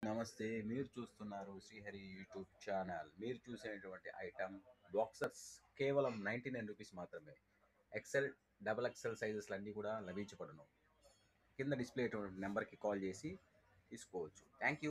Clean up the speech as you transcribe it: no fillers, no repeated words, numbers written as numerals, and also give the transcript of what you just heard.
నమస్తే. మీరు చూస్తున్నారు శ్రీహరి యూట్యూబ్ ఛానల్. మీరు చూసేటువంటి ఐటెమ్ బాక్సర్స్ కేవలం రూ. 99 మాత్రమే. ఎక్సెల్, డబుల్ ఎక్సెల్ సైజెస్‌లు అన్నీ కూడా లభించబడును. కింద డిస్‌ప్లే అయ్యేటువంటి నంబర్‌కి కాల్ చేసి తీసుకోవచ్చు. Thank you.